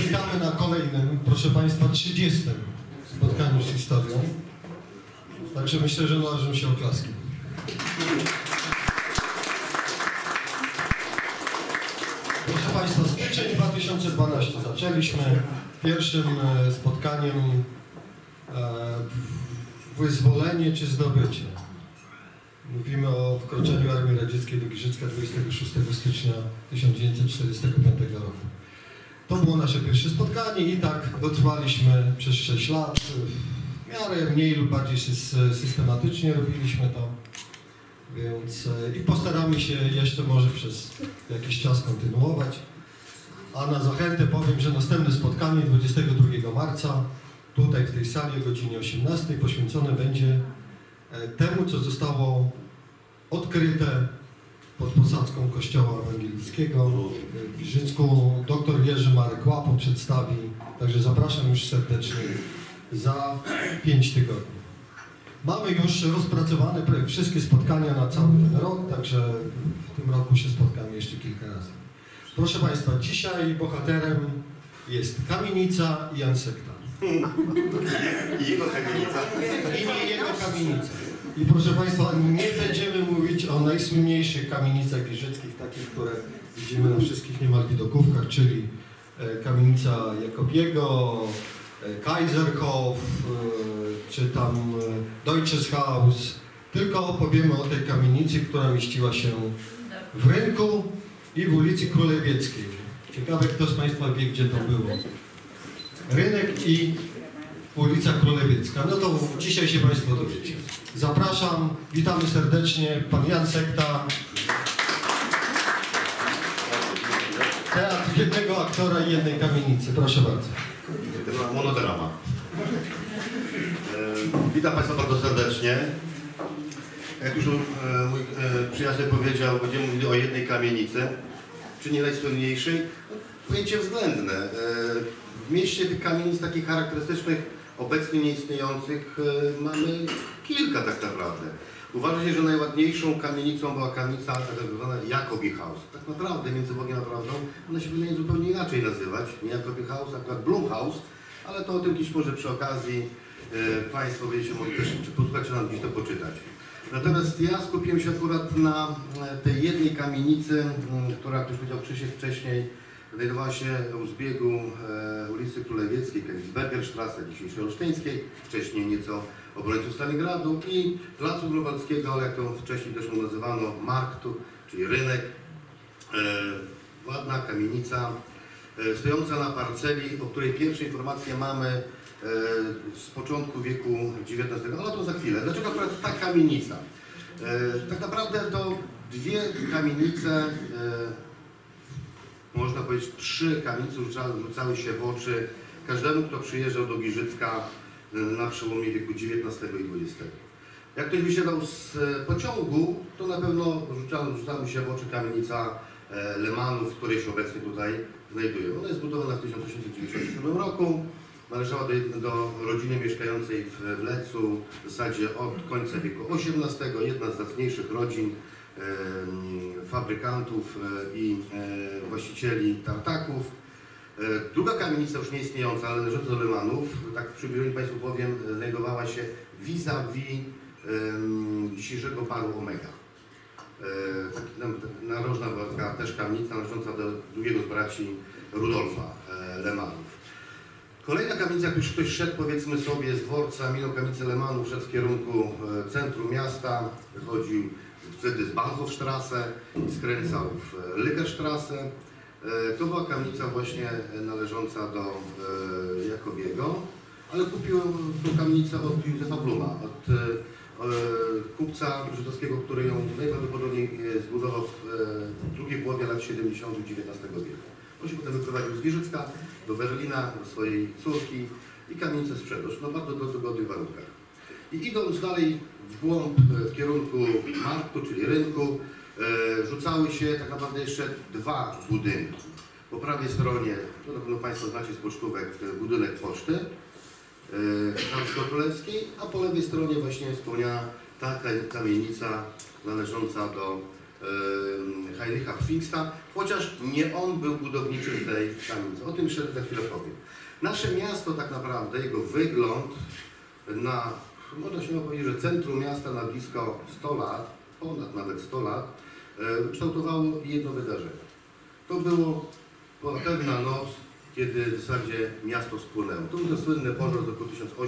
Witamy na kolejnym, proszę Państwa, 30. spotkaniu z historią. Także myślę, że należą się oklaski. Proszę Państwa, styczeń 2012 zaczęliśmy pierwszym spotkaniem wyzwolenie czy zdobycie. Mówimy o wkroczeniu Armii Radzieckiej do Giżycka 26 stycznia 1945 roku. To było nasze pierwsze spotkanie i tak dotrwaliśmy przez 6 lat. W miarę mniej lub bardziej systematycznie robiliśmy to. Więc i postaramy się jeszcze może przez jakiś czas kontynuować. A na zachętę powiem, że następne spotkanie 22 marca tutaj w tej sali o godzinie 18 poświęcone będzie temu, co zostało odkryte pod posadzką Kościoła Ewangelickiego w Giżycku. Dr Jerzy Marek Łapo przedstawi, także zapraszam już serdecznie za 5 tygodni. Mamy już rozpracowane wszystkie spotkania na cały ten rok, także w tym roku się spotkamy jeszcze kilka razy. Proszę Państwa, dzisiaj bohaterem jest kamienica i Jan Sekta. I jego kamienica. I nie jego kamienica. I proszę Państwa, nie będziemy mówić o najsłynniejszych kamienicach giżyckich, takich, które widzimy na wszystkich niemal widokówkach, czyli kamienica Jakobiego, Kaiserhof, czy tam Deutsches Haus. Tylko opowiemy o tej kamienicy, która mieściła się w Rynku i w ulicy Królewieckiej. Ciekawe, kto z Państwa wie, gdzie to było. Rynek i ulica Królewiecka. No to dzisiaj się Państwo dowiecie. Zapraszam, witamy serdecznie, pan Jan Sekta. Teatr jednego aktora i jednej kamienicy. Proszę bardzo. Monodrama. Witam Państwa bardzo serdecznie. Jak już mój przyjaciel powiedział, będziemy mówili o jednej kamienicy, czy nie najsłynniejszej. Pojęcie względne. W mieście tych kamienic takich charakterystycznych, obecnie nieistniejących, mamy kilka tak naprawdę. Uważa się, że najładniejszą kamienicą była kamienica tak zwana Jakobi Haus. Tak naprawdę, między Bogiem a prawdą, ona się powinna zupełnie inaczej nazywać. Nie Jakobi Haus, akurat Blumhaus, ale to o tym gdzieś może przy okazji Państwo będziecie mogli też, czy posłuchać, czy nam gdzieś to poczytać. Natomiast ja skupiłem się akurat na tej jednej kamienicy, która, jak już powiedział Krzysiek wcześniej, znajdowała się u zbiegu ulicy Królewieckiej, Königsbergerstrasse, dzisiejszej Olsztyńskiej, wcześniej nieco obrońców Stalingradu i Placu Grunwaldzkiego, ale jak to wcześniej też mu nazywano, Marktu, czyli rynek. Ładna kamienica, stojąca na parceli, o której pierwsze informacje mamy z początku wieku XIX, ale to za chwilę. Dlaczego akurat ta kamienica? Tak naprawdę to dwie kamienice, można powiedzieć 3 kamienice rzucały się w oczy każdemu, kto przyjeżdżał do Giżycka na przełomie wieku XIX i XX. Jak ktoś wysiadał z pociągu, to na pewno rzucała mu się w oczy kamienica Lemanów, w której się obecnie tutaj znajduje. Ona jest zbudowana w 1897 roku. Należała do rodziny mieszkającej w Lecu w zasadzie od końca wieku XVIII. Jedna z zacniejszych rodzin fabrykantów i właścicieli tartaków. Druga kamienica, już nie istniejąca, ale należąca do Lemanów, tak w przybliżeniu Państwu powiem, znajdowała się vis-a-vis dzisiejszego baru Omega. Narożna była taka też kamienica należąca do drugiego z braci Rudolfa Lemanów. Kolejna kamienica, jak już ktoś szedł, powiedzmy sobie, z dworca, minął kamienicę Lemanów, szedł w kierunku centrum miasta, wychodził wtedy z Bahnhofstrasse i skręcał w Lückerstrasse. To była kamienica właśnie należąca do Jakobiego, ale kupiłem tę kamienicę od Józefa Bluma, od kupca żydowskiego, który ją najprawdopodobniej zbudował w drugiej połowie lat 70. XIX wieku. On się potem wyprowadził z Giżycka do Berlina, do swojej córki i kamienicę sprzedał, no bardzo dogodnych warunkach. I idąc dalej w głąb, w kierunku Marktu, czyli rynku, rzucały się tak naprawdę jeszcze 2 budynki. Po prawej stronie, to na pewno Państwo znacie z pocztówek, budynek poczty Królewskiej, a po lewej stronie właśnie wspomniana ta kamienica należąca do Heinricha Pfingsta, chociaż nie on był budowniczym tej kamienicy. O tym jeszcze za chwilę powiem. Nasze miasto tak naprawdę, jego wygląd na, można śmiało powiedzieć, że centrum miasta na blisko 100 lat, ponad nawet 100 lat, kształtowało jedno wydarzenie. To było pewna noc, kiedy w zasadzie miasto spłonęło. To był to słynny pożar z roku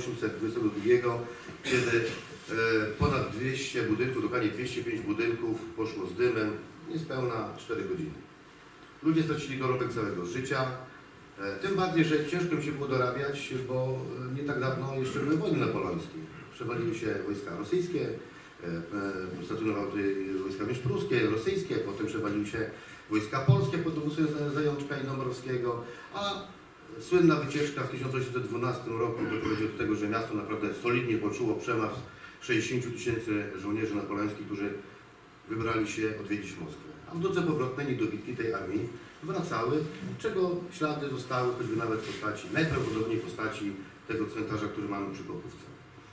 1822, kiedy ponad 200 budynków, dokładnie 205 budynków poszło z dymem niespełna 4 godziny. Ludzie stracili dorobek całego życia, tym bardziej, że ciężko im się było dorabiać, bo nie tak dawno jeszcze były wojny napoleońskie. Przewaliły się wojska rosyjskie, stacjonowały tutaj wojska pruskie, rosyjskie, potem przewaliły się wojska polskie pod dowództwem Zajączka i Dąbrowskiego, a słynna wycieczka w 1812 roku doprowadziła do tego, że miasto naprawdę solidnie poczuło przemarsz 60 000 żołnierzy napoleońskich, którzy wybrali się odwiedzić Moskwę. A w drodze powrotnej niedobitki tej armii wracały, czego ślady zostały, choćby nawet w postaci, najprawdopodobniej w postaci tego cmentarza, który mamy przy Kopówce.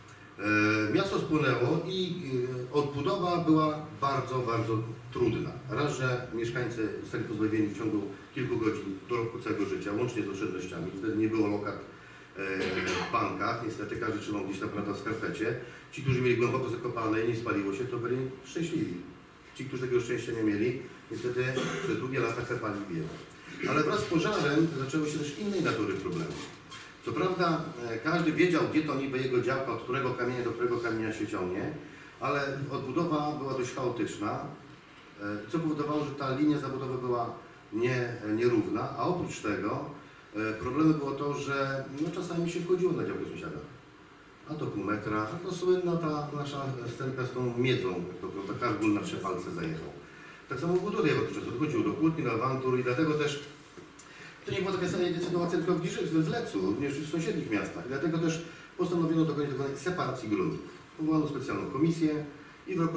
Miasto spłonęło i odbudowa była bardzo, bardzo trudna. Raz, że mieszkańcy zostali pozbawieni w ciągu kilku godzin dorobku całego życia, łącznie z oszczędnościami. Wtedy nie było lokat w bankach, niestety każdy trzymał gdzieś tam w skarpecie. Ci, którzy mieli głęboko zakopane i nie spaliło się, to byli szczęśliwi. Ci, którzy tego szczęścia nie mieli, niestety przez długie lata klepali biedę. Ale wraz z pożarem zaczęły się też innej natury problemy. Co prawda każdy wiedział, gdzie to niby jego działka, od którego kamienia do którego kamienia się ciągnie, ale odbudowa była dość chaotyczna, co powodowało, że ta linia zabudowy była nierówna, a oprócz tego problemem było to, że czasami się wchodziło na działkę sąsiada. A to pół metra, to słynna ta nasza scenka z tą miedzą, jak to karbul na 3 palce zajechał. Tak samo w budowie czasem dochodziło do kłótni, do awantur i dlatego też to nie była taka sama sytuacja tylko w Giżycku, w Lecu, również w sąsiednich miastach. I dlatego też postanowiono dokonać tzw. separacji gruntów. Powołano specjalną komisję i w roku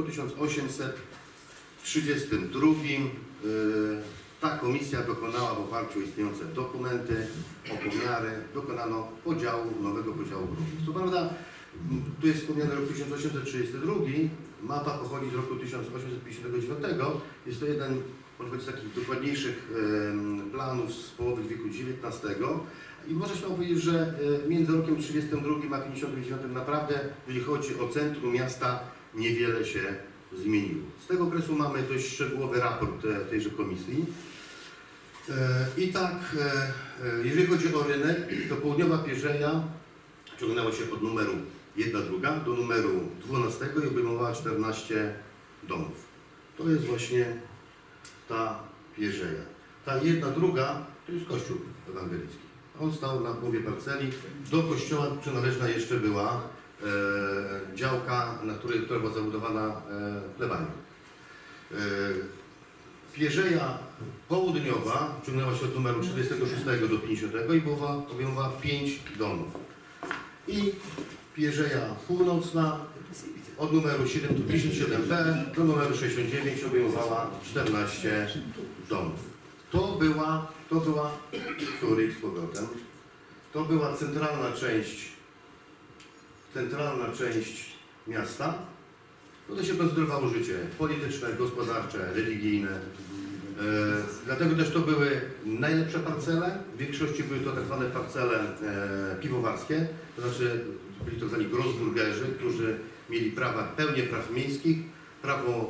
1832 ta komisja dokonała w oparciu o istniejące dokumenty, o pomiary, dokonano nowego podziału gruntów. Co prawda, tu jest wspomniany rok 1832, mapa pochodzi z roku 1859, jest to jeden, można powiedzieć, z takich dokładniejszych planów z połowy wieku XIX i można śmiało powiedzieć, że między rokiem 1932 a 1959 naprawdę, jeżeli chodzi o centrum miasta, niewiele się zmieniło. Z tego okresu mamy dość szczegółowy raport tejże komisji. I tak, jeżeli chodzi o rynek, to południowa pierzeja ciągnęła się od numeru 1-2 do numeru 12 i obejmowała 14 domów. To jest właśnie ta pierzeja. Ta 1-2 to jest kościół ewangelicki. On stał na połowie parceli. Do kościoła przynależna jeszcze była działka, która była zabudowana plebanią. Pierzeja południowa ciągnęła się od numeru 46 do 50 i obejmowała 5 domów. I pierzeja północna od numeru 57B do numeru 69 obejmowała 14 domów. To była Zurich z powrotem. To była centralna część miasta. Tutaj się koncentrowało życie polityczne, gospodarcze, religijne. Dlatego też to były najlepsze parcele. W większości były to tak zwane parcele piwowarskie, to znaczy byli to zwani grossburgerzy, którzy mieli pełnię praw miejskich, prawo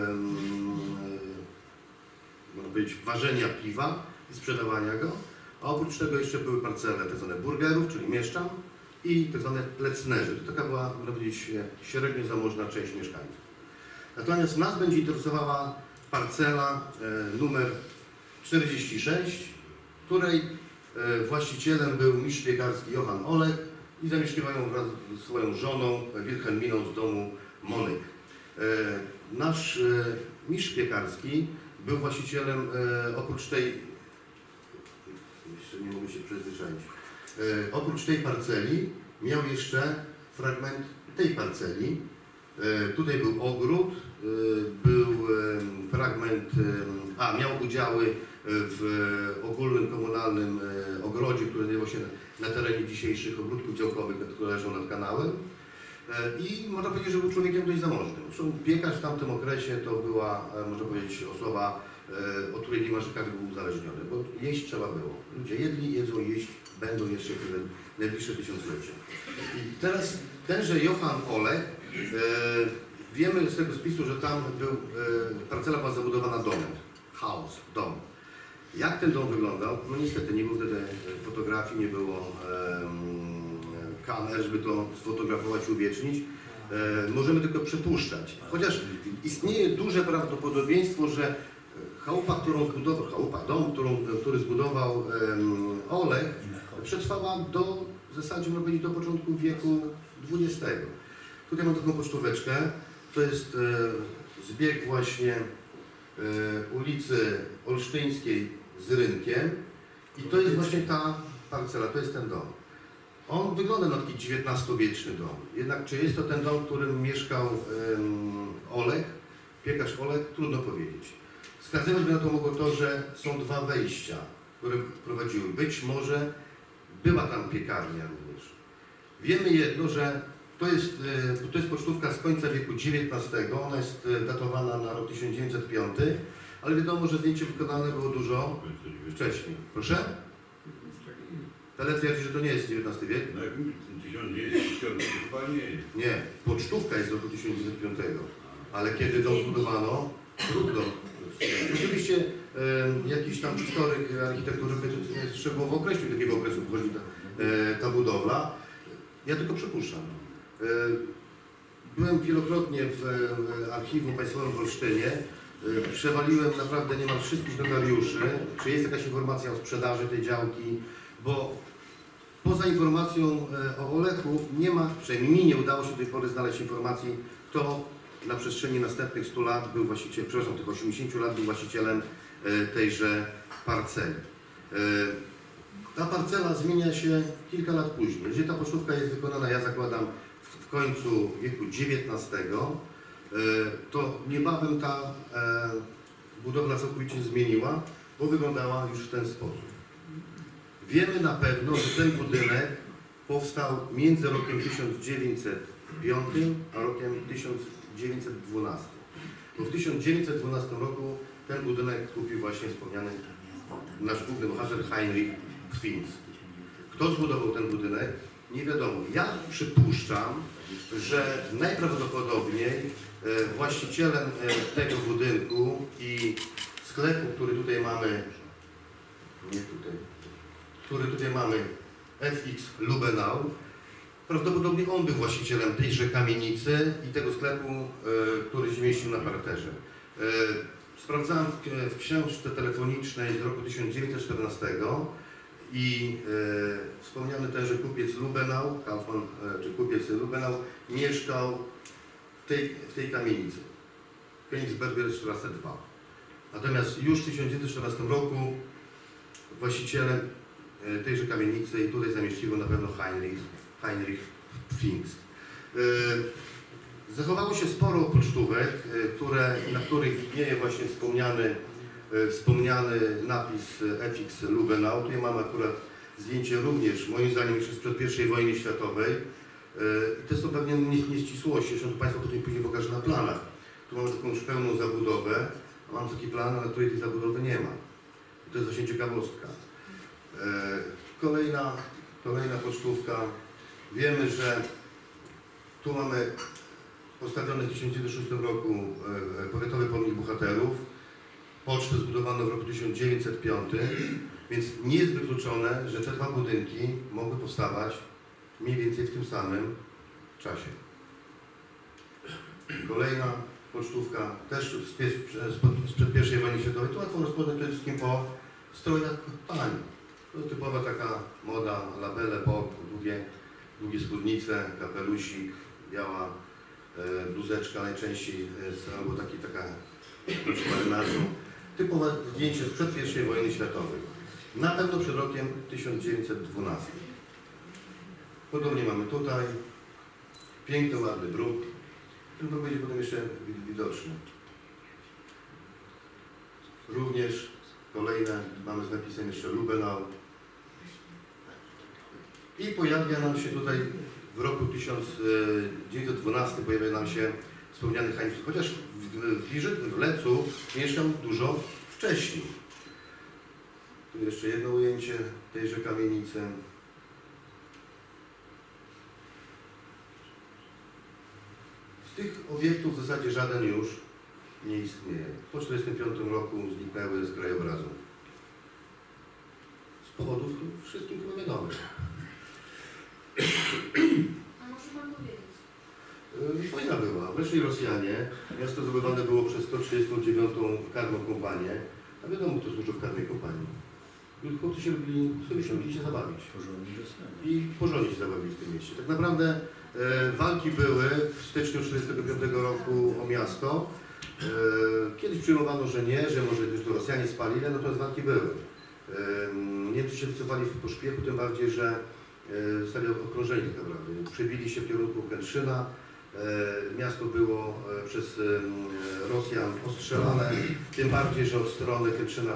można powiedzieć, ważenia piwa i sprzedawania go, a oprócz tego jeszcze były parcele tak zwane burgerów, czyli mieszczan, i tak zwane plecnerzy. To taka była, można powiedzieć, średnio zamożna część mieszkańców. Natomiast nas będzie interesowała parcela numer 46, której właścicielem był mistrz piekarski Johann Olech i zamieszkiwają wraz z swoją żoną Wilhelminą z domu Monyk. Nasz mistrz piekarski był właścicielem, oprócz tej, jeszcze nie mogę się przyzwyczaić, oprócz tej parceli miał jeszcze fragment tej parceli. Tutaj był ogród, był fragment, miał udziały w ogólnym komunalnym ogrodzie, który znajdował się na terenie dzisiejszych ogródków działkowych, które leżą nad kanałem. I można powiedzieć, że był człowiekiem dość zamożnym. Zresztą piekarz w tamtym okresie to była, można powiedzieć, osoba od której niemalże każdy był uzależniony, bo jeść trzeba było. Ludzie jedli, jedzą, jeść będą jeszcze przez najbliższe tysiąclecie. I teraz tenże Johann Olech, wiemy z tego spisu, że tam parcela była zabudowana domem, house, dom. Jak ten dom wyglądał? No niestety nie było wtedy fotografii, nie było kamer, żeby to sfotografować, uwiecznić. Możemy tylko przypuszczać. Chociaż istnieje duże prawdopodobieństwo, że który zbudował Olech, przetrwała w zasadzie można powiedzieć do początku wieku XX. Tutaj mam taką pocztóweczkę. To jest zbieg właśnie ulicy Olsztyńskiej z Rynkiem i to jest właśnie ta parcela, to jest ten dom. On wygląda na taki XIX-wieczny dom. Jednak czy jest to ten dom, w którym mieszkał Olech, piekarz Olech, trudno powiedzieć. Wskazywać by na to mogło to, że są dwa wejścia, które prowadziły. Być może była tam piekarnia również. Wiemy jedno, że to jest pocztówka z końca wieku XIX, ona jest datowana na rok 1905, ale wiadomo, że zdjęcie wykonane było dużo wcześniej. Proszę? Tele twierdzi, że to nie jest XIX wiek. No jak 1905 chyba nie jest. Nie, pocztówka jest z roku 1905, ale kiedy dom zbudowano, trudno. Oczywiście jakiś tam historyk architektury by szczegółowo określił, do jakiego okresu pochodzi ta budowla. Ja tylko przypuszczam. Byłem wielokrotnie w archiwum państwowym w Olsztynie. Przewaliłem naprawdę niemal wszystkich notariuszy, czy jest jakaś informacja o sprzedaży tej działki, bo poza informacją o Olechu nie ma, przynajmniej mi nie udało się do tej pory znaleźć informacji, kto na przestrzeni następnych 100 lat był właścicielem, przepraszam, tych 80 lat był właścicielem tejże parceli. Ta parcela zmienia się kilka lat później. Jeżeli ta pocztówka jest wykonana, ja zakładam, w końcu wieku XIX, to niebawem ta budowla całkowicie zmieniła, bo wyglądała już w ten sposób. Wiemy na pewno, że ten budynek powstał między rokiem 1905 a rokiem 1912. Bo w 1912 roku ten budynek kupił właśnie wspomniany nasz główny bohater Heinrich Pfingst. Kto zbudował ten budynek? Nie wiadomo. Ja przypuszczam, że najprawdopodobniej właścicielem tego budynku i sklepu, który tutaj mamy, FX Lubenau, prawdopodobnie on był właścicielem tejże kamienicy i tego sklepu, który się mieścił na parterze. Sprawdzałem w książce telefonicznej z roku 1914 i wspomniany tenże kupiec Lubenau, Kaufmann czy kupiec Lubenau, mieszkał w tej kamienicy, Königsberger Straße 2. Natomiast już w 1914 roku właścicielem tejże kamienicy i tutaj zamieściło na pewno Heinrich Pfingst. Zachowało się sporo pocztówek, na których widnieje właśnie wspomniany napis FX Lubenau. Tutaj mamy akurat zdjęcie również, moim zdaniem, jeszcze sprzed I wojny światowej. To są pewnie nieścisłości, zresztą Państwu później pokażę na planach. Tu mamy taką już pełną zabudowę, a mam taki plan, na której tej zabudowy nie ma. I to jest właśnie ciekawostka. Kolejna pocztówka. Wiemy, że tu mamy postawiony w 1906 roku powiatowy pomnik bohaterów. Pocztę zbudowano w roku 1905, więc nie jest wykluczone, że te dwa budynki mogły powstawać mniej więcej w tym samym czasie. Kolejna pocztówka, też sprzed I wojny światowej. Tu łatwo rozpoznać przede wszystkim po strojach pań. To typowa taka moda, labele, pop, długie spódnice, kapelusik, biała bluzeczka najczęściej, albo taka marynarką. Typowe zdjęcie sprzed I wojny światowej. Na pewno przed rokiem 1912. Podobnie mamy tutaj. Piękny, ładny bruk. Ten bruk będzie potem jeszcze widoczny. Również kolejne mamy z napisem jeszcze Lubenau. I pojawia nam się tutaj w roku 1912 pojawia nam się wspomniany Heinrich. Chociaż w Lecu mieszkał dużo wcześniej. Tu jeszcze jedno ujęcie tejże kamienicy. Z tych obiektów w zasadzie żaden już nie istnieje. Po 1945 roku zniknęły z krajobrazu. Z powodów wszystkim chyba wiadomych. A może pan powiedzieć? Wojna była. Weszli Rosjanie. Miasto zdobywane było przez 139. karną kompanię. A wiadomo, kto służył w karnej kompanii. Chłopcy się lubili się zabawić. I porządnie się zabawili w tym mieście. Tak naprawdę walki były w styczniu 1945 roku o miasto. Kiedyś przyjmowano, że nie, że może już to Rosjanie spalili, natomiast walki były. Niemcy się wycofali w pośpiechu, tym bardziej, że zostali okrążeni tak naprawdę. Przebili się w kierunku Kętrzyna. Miasto było przez Rosjan ostrzelane, tym bardziej, że od strony Kętrzyna,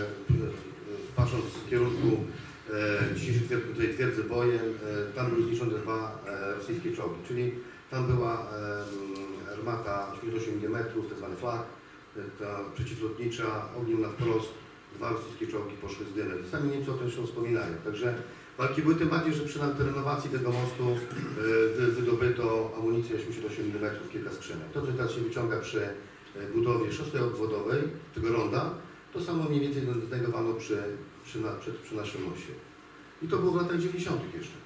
patrząc w kierunku dzisiejszej twierdzy Bojen, tam były zniszczone 2 rosyjskie czołgi, czyli tam była armata 88 mm, tak zwany flak, ta przeciwlotnicza, ogniem na wprost, 2 rosyjskie czołgi poszły z dymem. Sami Niemcy o tym zresztą wspominają. Także walki były, tym bardziej, że przy renowacji tego mostu wydobyto amunicję 88 mm, kilka skrzynek. To, co teraz się wyciąga przy budowie szosy obwodowej, tego ronda, to samo mniej więcej znajdowano przy naszym moście. I to było w latach 90. jeszcze.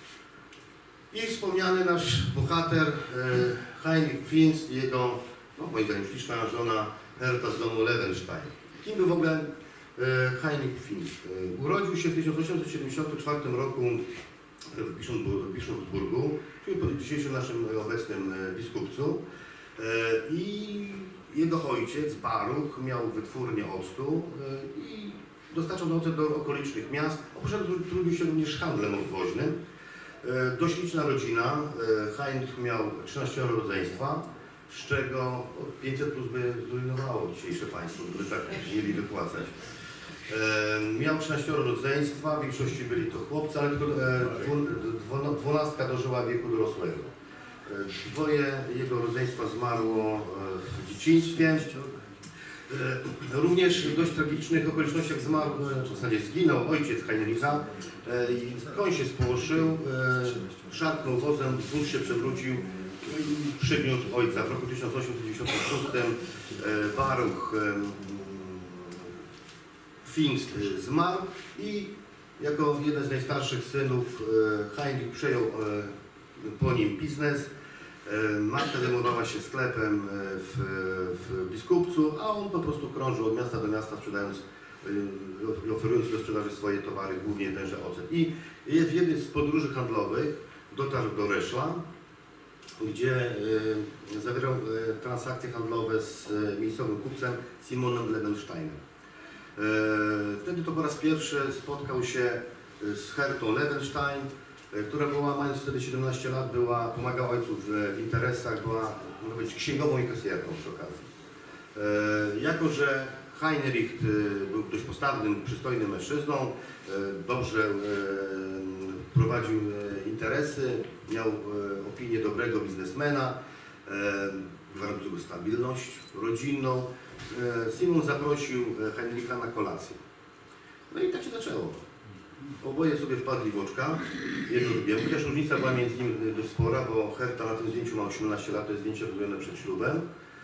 I wspomniany nasz bohater Heinrich Pfingst i jego, no, moim zdaniem, śliczna żona Herta z domu Levenstein. Kim był w ogóle Heinrich Pfingst? Urodził się w 1874 roku w Bischofsburgu, czyli w dzisiejszym naszym obecnym Biskupcu. I jego ojciec, Baruch, miał wytwórnię octu i dostarczał ocet do okolicznych miast. Oprócz tego trudził się również handlem obwoźnym. Dość liczna rodzina. Heinrich miał 13 rodzeństwa, z czego 500 plus by zrujnowało dzisiejsze państwo, gdyby tak mieli wypłacać. Miał 13 rodzeństwa, w większości byli to chłopcy, ale tylko 12 dożyła wieku dorosłego. 2 jego rodzeństwa zmarło w dzieciństwie. Również w dość tragicznych okolicznościach zmarł, w zasadzie zginął ojciec Heinricha. Koń się spłoszył, szarpnął wozem, wóz się przewrócił i przygniótł ojca. W roku 1896 Baruch Pfingst zmarł i jako jeden z najstarszych synów Heinrich przejął po nim biznes. Matka zajmowała się sklepem w Biskupcu, a on po prostu krążył od miasta do miasta, sprzedając i oferując do sprzedaży swoje towary, głównie tenże ocet. I w jednej z podróży handlowych dotarł do Reszla, gdzie zawierał transakcje handlowe z miejscowym kupcem Simonem Levensteinem. Wtedy to po raz pierwszy spotkał się z Hertą Levenstein, która była, mając wtedy 17 lat, pomagała ojcu w interesach, była, można powiedzieć, księgową i kasjerką przy okazji. Jako że Heinrich był dość postawnym, przystojnym mężczyzną, dobrze prowadził interesy, miał opinię dobrego biznesmena, gwarantującego stabilność rodzinną, Simon zaprosił Heinricha na kolację. No i tak się zaczęło. Oboje sobie wpadli w oczka, jedno drugiemu, chociaż różnica była między nimi dość spora, bo Herta na tym zdjęciu ma 18 lat, to jest zdjęcie robione przed ślubem.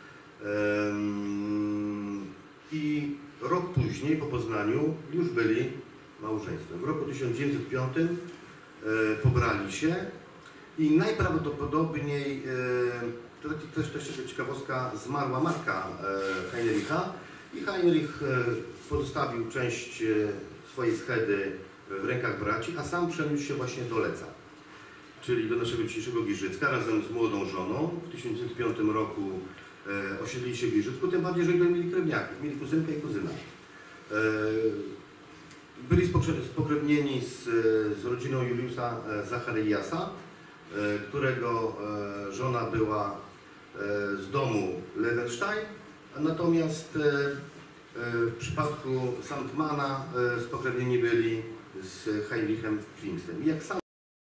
I rok później, po Poznaniu, już byli małżeństwem. W roku 1905 pobrali się i najprawdopodobniej, to też ciekawostka, zmarła matka Heinricha i Heinrich pozostawił część swojej schedy w rękach braci, a sam przeniósł się właśnie do Leca, czyli do naszego dzisiejszego Giżycka razem z młodą żoną. W 1905 roku osiedlili się w Giżycku, tym bardziej, że mieli krewniaków, mieli kuzynkę i kuzyna. Byli spokrewnieni z rodziną Juliusza Zachariasa, którego żona była z domu Levenstein, natomiast w przypadku Sandmana spokrewnieni byli z Heinrichem Pfingstem. Jak sam